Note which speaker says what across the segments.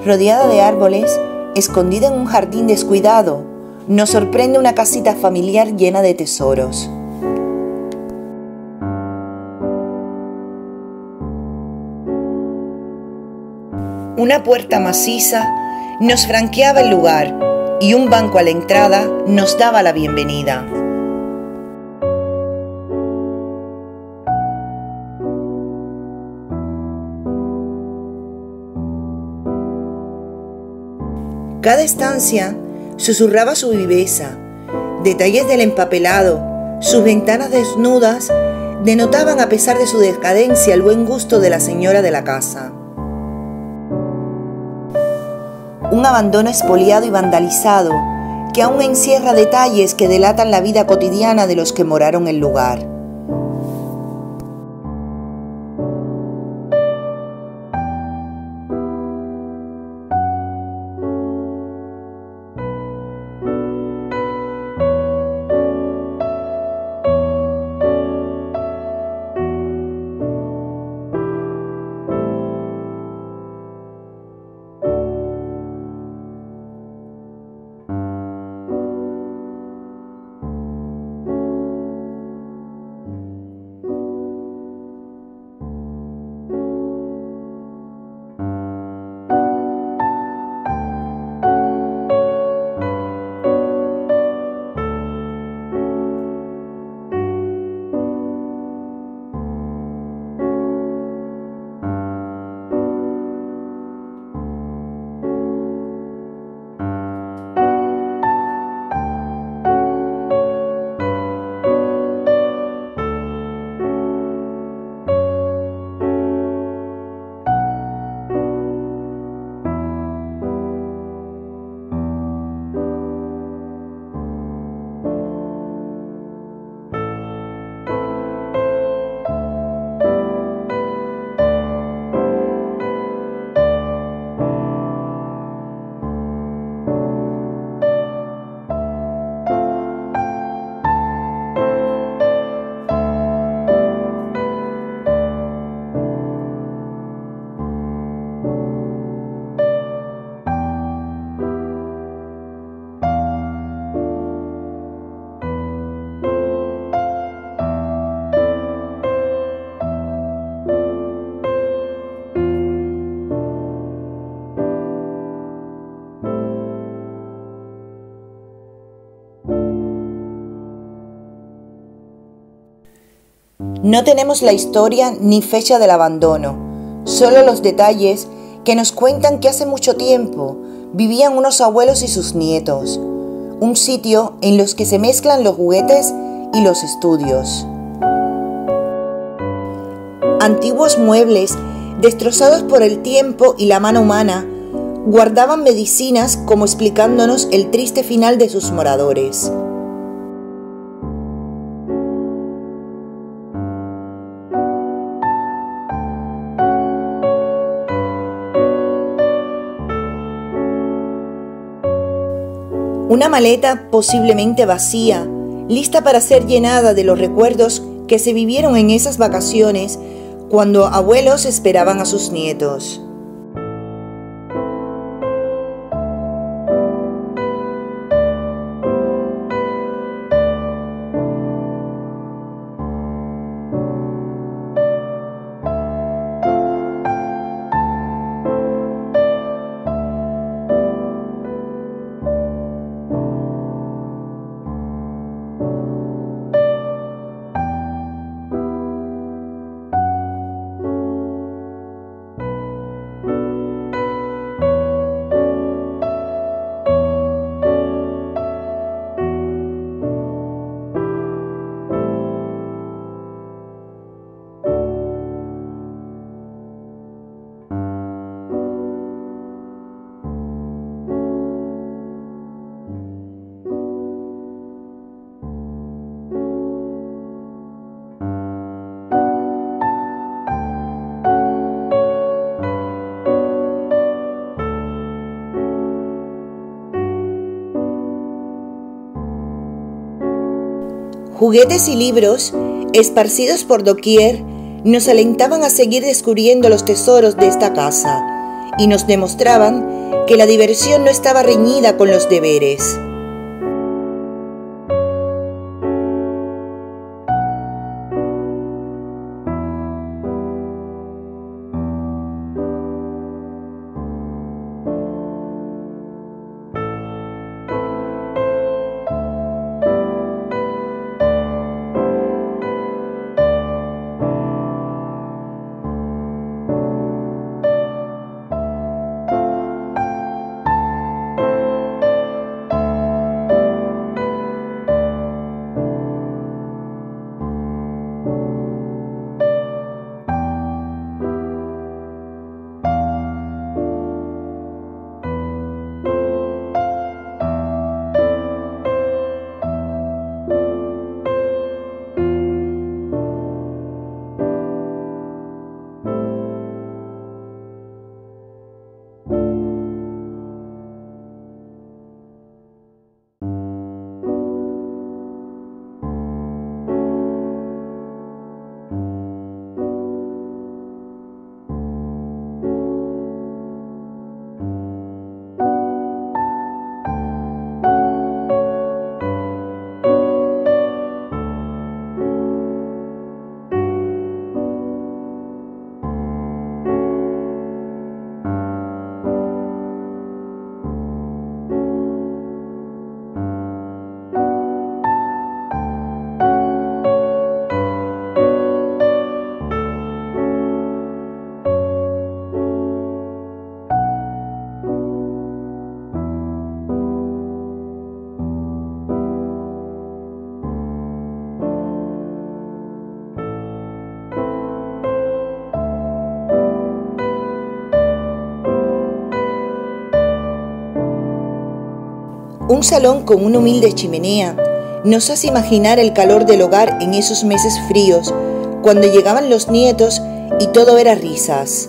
Speaker 1: Rodeada de árboles, escondida en un jardín descuidado, nos sorprende una casita familiar llena de tesoros. Una puerta maciza nos franqueaba el lugar y un banco a la entrada nos daba la bienvenida. Cada estancia susurraba su viveza. Detalles del empapelado, sus ventanas desnudas, denotaban a pesar de su decadencia el buen gusto de la señora de la casa. Un abandono expoliado y vandalizado que aún encierra detalles que delatan la vida cotidiana de los que moraron el lugar. No tenemos la historia ni fecha del abandono, solo los detalles que nos cuentan que hace mucho tiempo vivían unos abuelos y sus nietos, un sitio en los que se mezclan los juguetes y los estudios. Antiguos muebles, destrozados por el tiempo y la mano humana, guardaban medicinas como explicándonos el triste final de sus moradores. Una maleta posiblemente vacía, lista para ser llenada de los recuerdos que se vivieron en esas vacaciones cuando abuelos esperaban a sus nietos. Juguetes y libros, esparcidos por doquier, nos alentaban a seguir descubriendo los tesoros de esta casa y nos demostraban que la diversión no estaba reñida con los deberes. Un salón con una humilde chimenea nos hace imaginar el calor del hogar en esos meses fríos, cuando llegaban los nietos y todo era risas.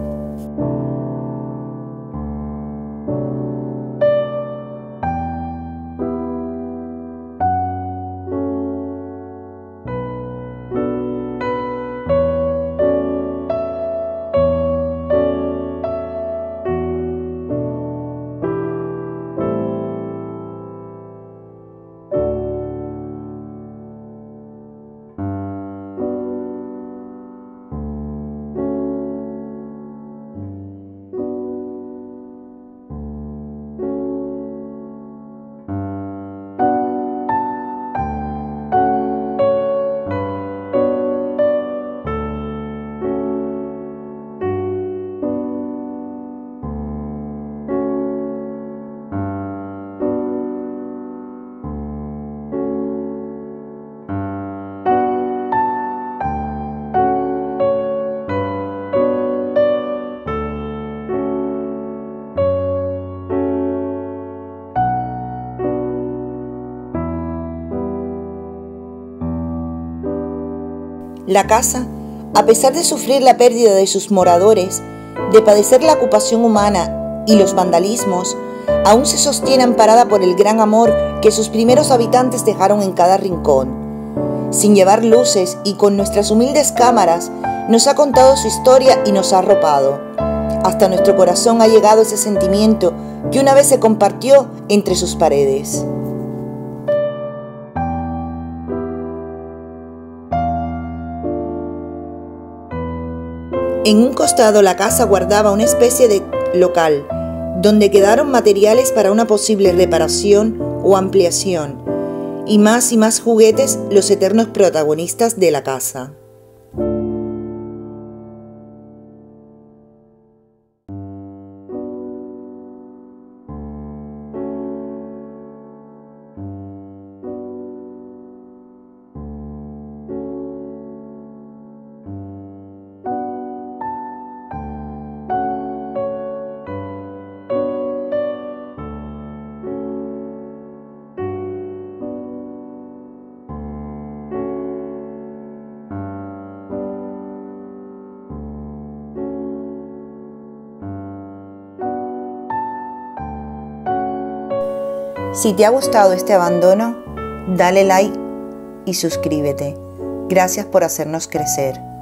Speaker 1: La casa, a pesar de sufrir la pérdida de sus moradores, de padecer la ocupación humana y los vandalismos, aún se sostiene amparada por el gran amor que sus primeros habitantes dejaron en cada rincón. Sin llevar luces y con nuestras humildes cámaras, nos ha contado su historia y nos ha arropado. Hasta nuestro corazón ha llegado ese sentimiento que una vez se compartió entre sus paredes. En un costado la casa guardaba una especie de local, donde quedaron materiales para una posible reparación o ampliación, y más juguetes, los eternos protagonistas de la casa. Si te ha gustado este abandono, dale like y suscríbete. Gracias por hacernos crecer.